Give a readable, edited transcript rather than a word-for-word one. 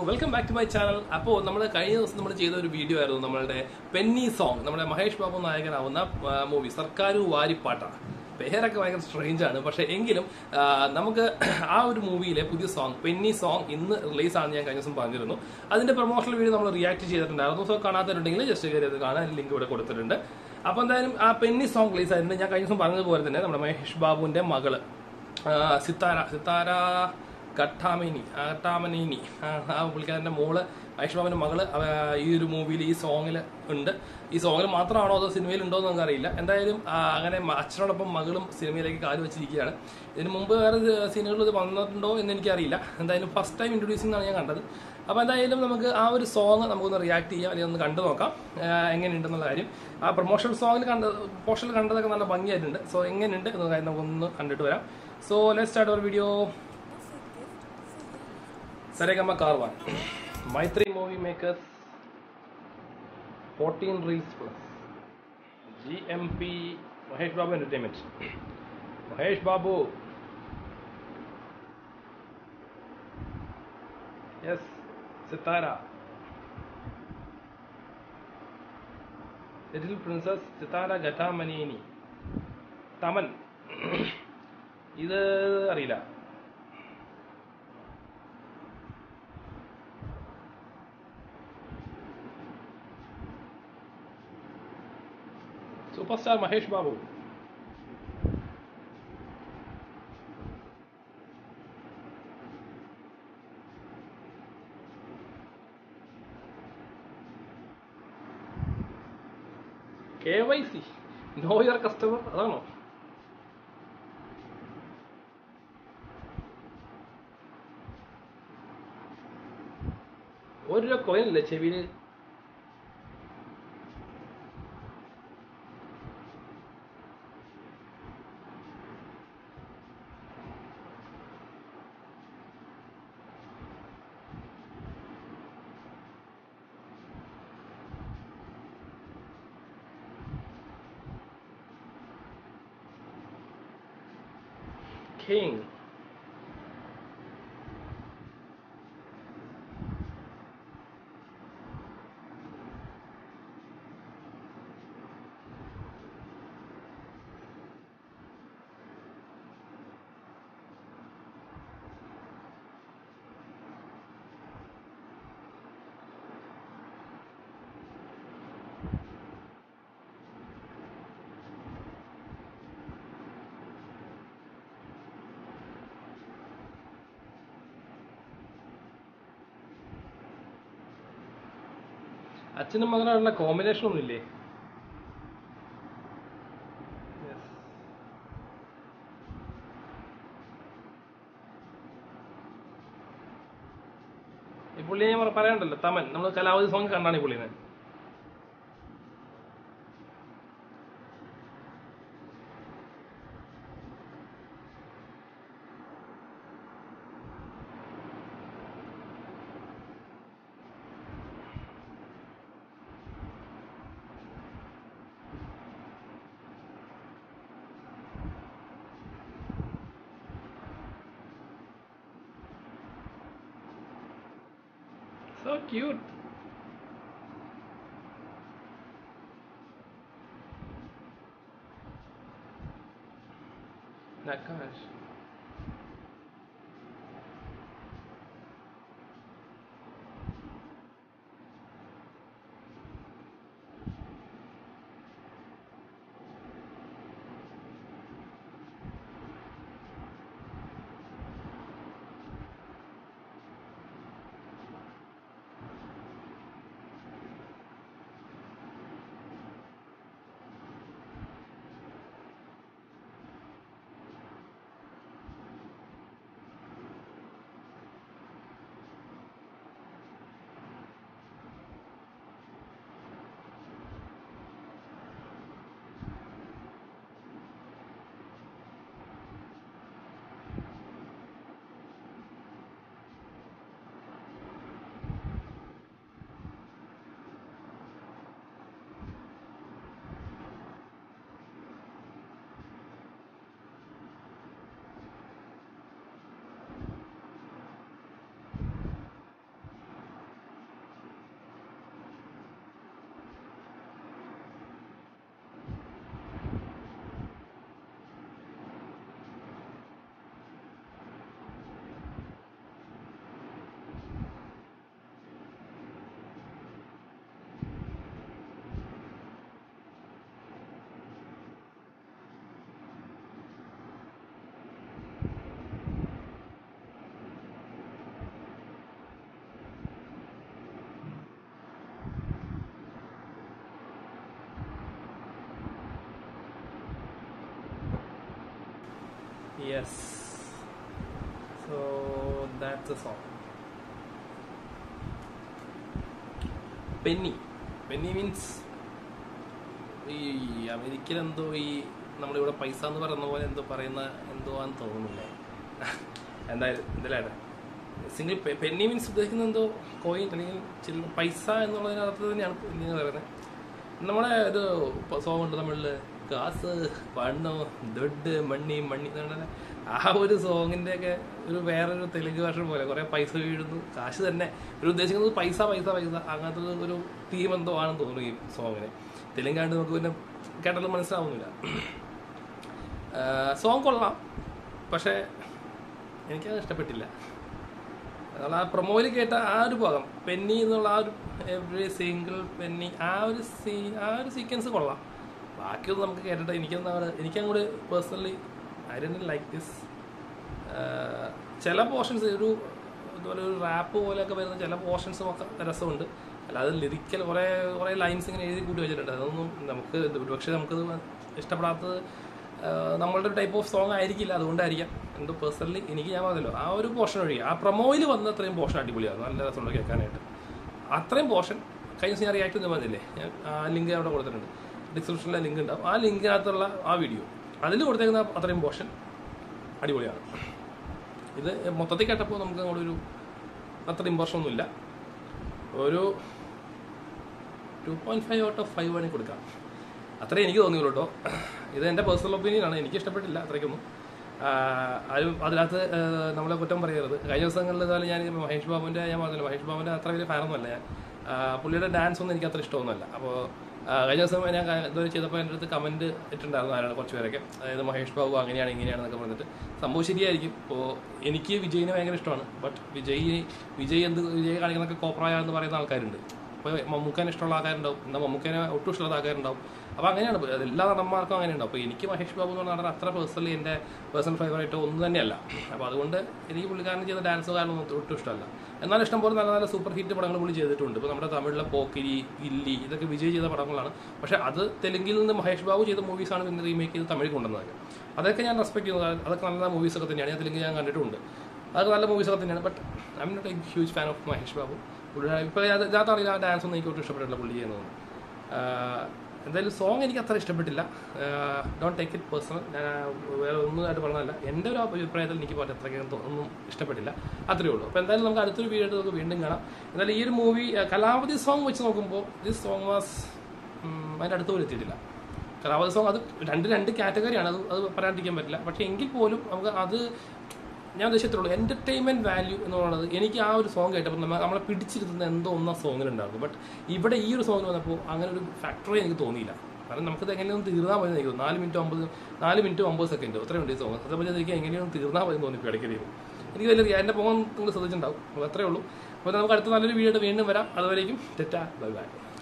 welcome back to my channel. അപ്പോൾ നമ്മൾ കഴിഞ്ഞ ദിവസം നമ്മൾ ചെയ്ത ഒരു വീഡിയോ ആയിരുന്നു നമ്മളുടെ പെന്നി സോങ്, നമ്മുടെ മഹേഷ് ബാബു നായകനാവുന്ന മൂവി സർക്കാരു വാരി പാട്ട. പേരൊക്കെ ഭയങ്കര സ്ട്രേഞ്ച് ആണ്, പക്ഷെ എങ്കിലും നമുക്ക് ആ ഒരു മൂവിയിലെ പുതിയ സോങ് പെന്നി സോങ് ഇന്ന് റിലീസാണെന്ന് ഞാൻ കഴിഞ്ഞ ദിവസം പറഞ്ഞിരുന്നു. അതിന്റെ പ്രൊമോഷണൽ വീഡിയോ നമ്മൾ റിയാക്ട് ചെയ്തിട്ടുണ്ടായിരുന്നു. സോ കാണാത്തവരുണ്ടെങ്കിൽ ജസ്റ്റ് കയറി അത് കാണാൻ ലിങ്ക് ഇവിടെ കൊടുത്തിട്ടുണ്ട്. അപ്പോൾ എന്തായാലും ആ പെന്നി സോങ് റിലീസ് ആയിരുന്നു. ഞാൻ കഴിഞ്ഞ ദിവസം പറഞ്ഞതുപോലെ തന്നെ നമ്മുടെ മഹേഷ് ബാബുവിന്റെ മകള് സിത്താര ഘട്ടാമനേനി ആ പുള്ളിക്കാരൻ്റെ മോള് മഹേഷ് ബാബുവിന്റെ മകള് ഈ ഒരു മൂവിയിൽ ഈ സോങ്ങിൽ ഉണ്ട്. ഈ സോങ്ങിൽ മാത്രമാണോ അതോ സിനിമയിൽ ഉണ്ടോ എന്ന് നമുക്കറിയില്ല. എന്തായാലും അങ്ങനെ അച്ഛനോടൊപ്പം മകളും സിനിമയിലേക്ക് കാല് വെച്ചിരിക്കുകയാണ്. ഇതിന് മുമ്പ് വേറെ സീനുകളിൽ ഇത് വന്നിട്ടുണ്ടോ എന്ന് എനിക്കറിയില്ല. എന്തായാലും ഫസ്റ്റ് ടൈം ഇൻട്രൊഡ്യൂസിംഗ് ആണ് ഞാൻ കണ്ടത്. അപ്പോൾ എന്തായാലും നമുക്ക് ആ ഒരു സോങ് നമുക്കൊന്ന് റിയാക്ട് ചെയ്യാം, അല്ലെങ്കിൽ ഒന്ന് കണ്ടു നോക്കാം എങ്ങനെയുണ്ടെന്നുള്ള കാര്യം. ആ പ്രൊമോഷണൽ സോങ്ങിൽ പോസ്റ്ററിൽ കണ്ടതൊക്കെ നല്ല ഭംഗിയായിട്ടുണ്ട്. സോ എങ്ങനെയുണ്ട് എന്ന കാര്യം നമുക്കൊന്ന് കണ്ടിട്ട് വരാം. So let's start our video. Saregama Karwan. Maitri Movie Makers 14 Reels Plus. GMP Mahesh Babu Entertainment. Mahesh Babu. Yes, Sitara. Little Princess Sitara Ghattamaneni. Taman. ഇത് അറിയില്ല. Superstar Mahesh Babu. KYC. Know your customer. അതാണോ? ഒരു coin ഇല്ലേ ചെവിയിൽ? King. അച്ഛനും മകനുള്ള combination ഒന്നുമില്ലേ? ഈ പുള്ളിയെ ഞാൻ പറയണ്ടല്ലോ, തമൻ. നമ്മൾ കലാവധി സോങ് കണ്ടാണ് ഈ പുള്ളിനെ. So cute. Nakash. Yes. So that's the song. Penny. Penny means ഈ അമേരിക്കയിൽ എന്തോ ഈ നമ്മളിവിടെ പൈസ എന്ന് പറയുന്ന പോലെ എന്തോ പറയുന്ന എന്തോ ആണെന്ന് തോന്നുന്നില്ലേ. എന്തായാലും എന്തിലാണ് സിംഗിൾ പെന്നി മീൻസ് ഉദ്ദേശിക്കുന്നത് എന്തോ കോയിൻ അല്ലെങ്കിൽ പൈസ എന്നുള്ളതിനകത്ത് തന്നെയാണ് പെന്നി എന്ന് പറയുന്നത്. നമ്മുടെ ഒരു സോങ് ഉണ്ട് തമിഴിൽ, കാസ് പണ്ണോ ദൊഡ് മണ്ണി മണ്ണി എന്ന് പറഞ്ഞാൽ ആ ഒരു സോങ്ങിൻ്റെയൊക്കെ ഒരു വേറൊരു തെലുങ്ക് ഭാഷ പോലെ കുറേ പൈസ വീഴുന്നു, കാശ് തന്നെ ഒരു ഉദ്ദേശിക്കുന്നത് പൈസ പൈസ പൈസ അങ്ങനത്തെ ഒരു തീം എന്തോ ആണെന്ന് തോന്നുന്നു ഈ സോങ്ങിന്. തെലുങ്കാണ്ട് നമുക്ക് പിന്നെ കേട്ടാലും മനസ്സിലാവുന്നില്ല. സോങ് കൊള്ളാം, പക്ഷേ എനിക്കത് ഇഷ്ടപ്പെട്ടില്ല. നമ്മൾ ആ പ്രൊമോയിൽ കേട്ട ആ ഒരു ഭാഗം പെന്നി എന്നുള്ള ആ ഒരു എവറി സിംഗിൾ പെന്നി ആ ഒരു സീക്വൻസ് കൊള്ളാം. ബാക്കിയൊന്നും നമുക്ക് കേട്ടിട്ട് എനിക്കങ്ങോട്ട് personally I don't like this. ചില പോർഷൻസ് ഇതുപോലെ ഒരു റാപ്പ് പോലെയൊക്കെ വരുന്ന ചില പോർഷൻസും ഒക്കെ രസമുണ്ട്. അല്ലാതെ ലിറിക്കൽ കുറേ ലൈൻസ് ഇങ്ങനെ എഴുതി കൂട്ടി വെച്ചിട്ടുണ്ട്. അതൊന്നും നമുക്ക് ഒരുപക്ഷെ നമുക്കത് ഇഷ്ടപ്പെടാത്തത് നമ്മളുടെ ഒരു ടൈപ്പ് ഓഫ് സോങ് ആയിരിക്കില്ല, അതുകൊണ്ടായിരിക്കാം. എന്തോ പേഴ്സണലി എനിക്ക് ഞാൻ പറഞ്ഞല്ലോ ആ ഒരു പോർഷൻ ഒഴികെ ആ പ്രൊമോയിൽ വന്ന അത്രയും പോർഷൻ അടിപൊളിയാണ്, നല്ല രസമുണ്ട് കേൾക്കാനായിട്ട്. അത്രയും പോർഷൻ കഴിഞ്ഞ ദിവസം ഞാൻ റിയാക്ട് ചെയ്ത് പറഞ്ഞില്ലേ, ഞാൻ ആ ലിങ്ക് അവിടെ കൊടുത്തിട്ടുണ്ട്, ഡിസ്ക്രിപ്ഷനിലെ ലിങ്ക് ഉണ്ടാവും. ആ ലിങ്കിനകത്തുള്ള ആ വീഡിയോ അതിൽ കൊടുത്തേക്കുന്ന അത്രയും പോർഷൻ അടിപൊളിയാണ്. ഇത് മൊത്തത്തിൽ കേട്ടപ്പോൾ നമുക്ക് അങ്ങോട്ട് ഒരു അത്ര ഇമ്പോർഷൻ ഒന്നുമില്ല. ഒരു 2.5 ഔട്ട് ഓഫ് 5 വേണമെങ്കിൽ കൊടുക്കാം, അത്രേ എനിക്ക് തോന്നിയുള്ളൂ കേട്ടോ. ഇത് എൻ്റെ പേഴ്സണൽ ഒപ്പീനിയനാണ്, എനിക്ക് ഇഷ്ടപ്പെട്ടില്ല അത്രയ്ക്കൊന്നും. ആരും അതിനകത്ത് നമ്മളെ കുറ്റം പറയരുത്. കഴിഞ്ഞ ദിവസങ്ങളിൽ ഇതായാലും ഞാൻ മഹേഷ് ബാബുവിൻ്റെ മഹേഷ് ബാബുവിൻ്റെ അത്ര വലിയ ഫാനൊന്നുമല്ല ഞാൻ. പുള്ളിയുടെ ഡാൻസ് ഒന്നും എനിക്ക് അത്ര ഇഷ്ടമൊന്നുമല്ല. അപ്പോൾ കഴിഞ്ഞ ദിവസം ഞാൻ ഇതുവരെ ചെയ്തപ്പോൾ എൻ്റെ അടുത്ത് കമൻറ്റ് ഇട്ടുണ്ടായിരുന്നു ആരാണ് കുറച്ച് പേരൊക്കെ, അതായത് മഹേഷ് ബാബു അങ്ങനെയാണ് ഇങ്ങനെയാണെന്നൊക്കെ പറഞ്ഞിട്ട്. സംഭവം ശരിയായിരിക്കും. ഇപ്പോൾ എനിക്ക് വിജയിനെ ഭയങ്കര ഇഷ്ടമാണ്, ബട്ട് വിജയ് കാണിക്കുന്നൊക്കെ കോപ്രായ പറയുന്ന ആൾക്കാരുണ്ട്. ഇപ്പോൾ മമ്മൂക്കാനെ ഇഷ്ടമുള്ള ആൾക്കാരുണ്ടാവും, എന്നാൽ മമ്മൂക്കാനെ ഒട്ടും ഇഷ്ടമുള്ള ആൾക്കാരുണ്ടാവും. അപ്പോൾ അങ്ങനെയാണ് എല്ലാ നടന്മാർക്കും അങ്ങനെയുണ്ടാവും. അപ്പോൾ എനിക്ക് മഹേഷ് ബാബു എന്ന് പറഞ്ഞാൽ അത്ര പേഴ്സണലി എൻ്റെ പേഴ്സണൽ ഫേവറേറ്റ് ഒന്നും തന്നെയല്ല. അപ്പോൾ അതുകൊണ്ട് എനിക്ക് പുള്ളിക്കാരൻ ചെയ്ത ഡാൻസോ കാര്യമൊന്നും ഒട്ടും ഇഷ്ടമല്ല. എന്നാലും ഇഷ്ടംപോലെ നല്ല നല്ല സൂപ്പർ ഹിറ്റ് പടങ്ങൾ പുള്ളി ചെയ്തിട്ടുണ്ട്. ഇപ്പോൾ നമ്മുടെ തമിഴിലെ പോക്കിരി, ഗില്ലി ഇതൊക്കെ വിജയ് ചെയ്ത പടങ്ങളാണ്. പക്ഷേ അത് തെലുങ്കിൽ നിന്ന് മഹേഷ് ബാബു ചെയ്ത മൂവീസാണ് പിന്നെ റീമേക്ക് ചെയ്ത് തമിഴ് കൊണ്ടുവന്നത്. അതൊക്കെ ഞാൻ റെസ്പെക്ട് ചെയ്യുന്നത്, അതൊക്കെ നല്ല മൂവീസൊക്കെ തന്നെയാണ്. ഞാൻ തെലുങ്ക് ഞാൻ കണ്ടിട്ടുണ്ട്, അതൊക്കെ നല്ല മൂവീസൊക്കെ തന്നെയാണ്. But I'm not a huge fan of Mahesh Babu. പുള്ളി ഇപ്പോൾ ഇതിനകത്താണെങ്കിൽ ആ ഡാൻസ് ഒന്നും എനിക്ക് ഒട്ടും ഇഷ്ടപ്പെട്ടില്ല പുള്ളി ചെയ്യുന്നത്. എന്തായാലും സോങ് എനിക്ക് അത്ര ഇഷ്ടപ്പെട്ടില്ല. Don't take it personal. ഞാൻ വേറെ ഒന്നുമായിട്ട് പറഞ്ഞതല്ല, എൻ്റെ ഒരു അഭിപ്രായത്തിൽ എനിക്ക് അത്രയ്ക്ക് ഒന്നും ഇഷ്ടപ്പെട്ടില്ല, അത്രയേ ഉള്ളൂ. അപ്പോൾ എന്തായാലും നമുക്ക് അടുത്തൊരു വീഡിയോ നമുക്ക് വീണ്ടും കാണാം. എന്നാലും ഈ ഒരു മൂവി കലാവധി സോങ് വെച്ച് നോക്കുമ്പോൾ ദിസ് സോങ് വാസ് അതിൻ്റെ അടുത്ത് പോലും എത്തിയിട്ടില്ല. കലാവധി സോങ് അത് രണ്ട് കാറ്റഗറിയാണ്, അത് പറയാണ്ടിരിക്കാൻ പറ്റില്ല. പക്ഷേ എങ്കിൽ പോലും നമുക്ക് അത് ഞാൻ ഉദ്ദേശിച്ചുള്ളൂ എൻ്റർടൈൻമെൻറ്റ് വാല്യൂ എന്ന് പറയുന്നത് എനിക്ക് ആ ഒരു സോങ് കേട്ടപ്പോൾ നമ്മളെ പിടിച്ചിരുത്തുന്ന എന്തോ ഒന്നാ സോങ്ങിലുണ്ടായിരുന്നു. ബട്ട് ഇവിടെ ഈ ഒരു സോങ്ങിൽ വന്നപ്പോൾ അങ്ങനെ ഒരു ഫാക്ടറി എനിക്ക് തോന്നിയില്ല. കാരണം നമുക്കത് എങ്ങനെയൊന്നും തീർന്നാൽ മതി എനിക്ക് 4 മിനിറ്റ് 50 സെക്കൻഡ് അത്രയുണ്ട് ഈ സോങ്. അതേപോലെ എനിക്ക് എങ്ങനെയൊന്നും തീർന്നാൽ മതി തോന്നി ഇപ്പോൾ ഇടയ്ക്ക്. എനിക്ക് വലിയ എൻ്റെ പോകാൻ നിങ്ങൾ ശ്രദ്ധിച്ചിട്ടുണ്ടാവും. അപ്പോൾ അത്രയേ ഉള്ളൂ. അപ്പോൾ നമുക്ക് അടുത്ത നല്ലൊരു വീഡിയോ വീണ്ടും വരാം. അതുവരേക്കും ടെറ്റാ ബൈ ബൈ.